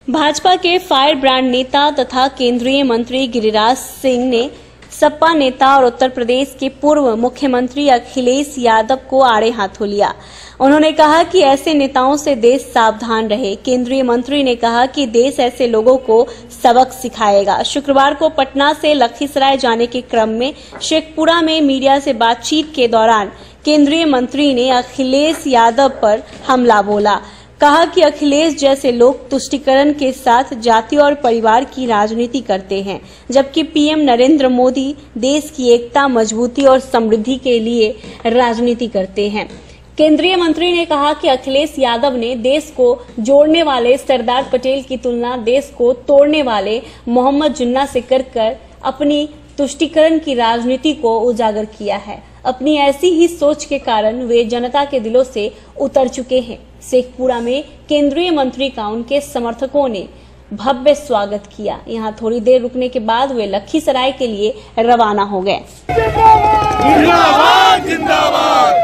भाजपा के fire brand नेता तथा केंद्रीय मंत्री गिरिराज सिंह ने सपा नेता और उत्तर प्रदेश के पूर्व मुख्यमंत्री अखिलेश यादव को आड़े हाथों लिया। उन्होंने कहा कि ऐसे नेताओं से देश सावधान रहे। केंद्रीय मंत्री ने कहा कि देश ऐसे लोगों को सबक सिखाएगा। शुक्रवार को पटना से लखीसराय जाने के क्रम में शेखपुरा में मीडिया से बातचीत के दौरान केंद्रीय मंत्री ने अखिलेश यादव पर हमला बोला। कहा कि अखिलेश जैसे लोग तुष्टीकरण के साथ जाति और परिवार की राजनीति करते हैं, जबकि पीएम नरेंद्र मोदी देश की एकता, मजबूती और समृद्धि के लिए राजनीति करते हैं। केंद्रीय मंत्री ने कहा कि अखिलेश यादव ने देश को जोड़ने वाले सरदार पटेल की तुलना देश को तोड़ने वाले मोहम्मद जिन्ना से कर अपनी तुष्टीकरण की राजनीति को उजागर किया है। अपनी ऐसी ही सोच के कारण वे जनता के दिलों से उतर चुके हैं। शेखपुरा में केंद्रीय मंत्री का उनके समर्थकों ने भव्य स्वागत किया। यहां थोड़ी देर रुकने के बाद वे लखीसराय के लिए रवाना हो गए। जिंदाबाद जिंदाबाद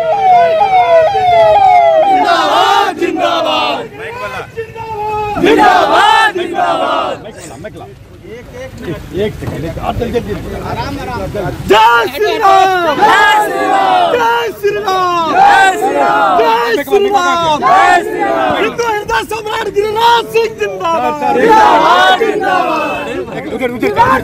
जिंदाबाद जिंदाबाद जिंदाबाद जिंदाबाद एक सेकंड आराम जय श्री राम जय श्री राम जय श्री राम जय श्री राम जय श्री राम जय श्री राम हिंदू हृदय सम्राट गिरिराज सिंह जिंदाबाद जिंदाबाद जिंदाबाद जिंदाबाद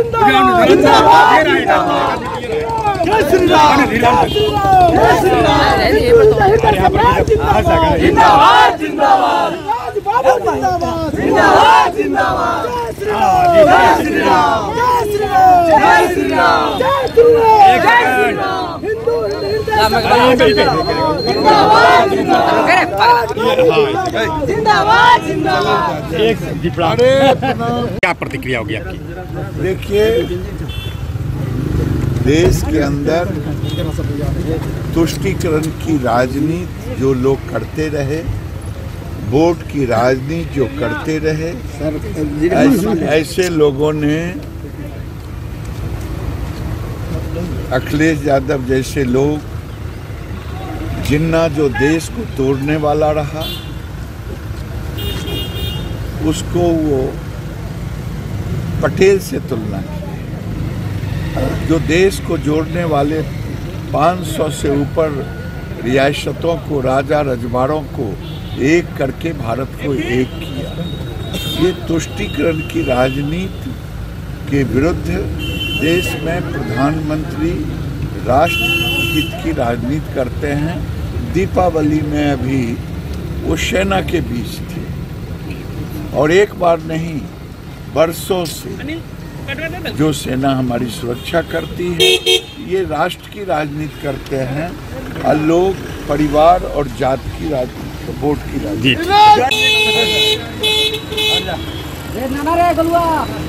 जय श्री राम जय श्री राम जिंदाबाद जिंदाबाद जिंदाबाद जिंदाबाद जिंदाबाद जय श्री राम जय श्री राम जय श्री राम जय श्री राम जय श्री राम हिंदू जिंदाबाद जिंदाबाद जिंदाबाद जिंदाबाद। क्या प्रतिक्रिया होगी आपकी? देखिए, देश के अंदर तुष्टीकरण की राजनीति जो लोग करते रहे, वोट की राजनीति जो करते रहे, ऐसे लोगों ने, अखिलेश यादव जैसे लोग, जिन्ना जो देश को तोड़ने वाला रहा, उसको वो पटेल से तुलना की। जो देश को जोड़ने वाले 500 से ऊपर रियासतों को, राजा रजवाड़ों को एक करके भारत को एक किया। ये तुष्टीकरण की राजनीति के विरुद्ध देश में प्रधानमंत्री राष्ट्र हित की राजनीति करते हैं। दीपावली में अभी वो सेना के बीच थे और एक बार नहीं, बरसों से जो सेना हमारी सुरक्षा करती है, ये राष्ट्र की राजनीति करते हैं और लोग परिवार और जाति की राजनीति, वोट की राजनीति।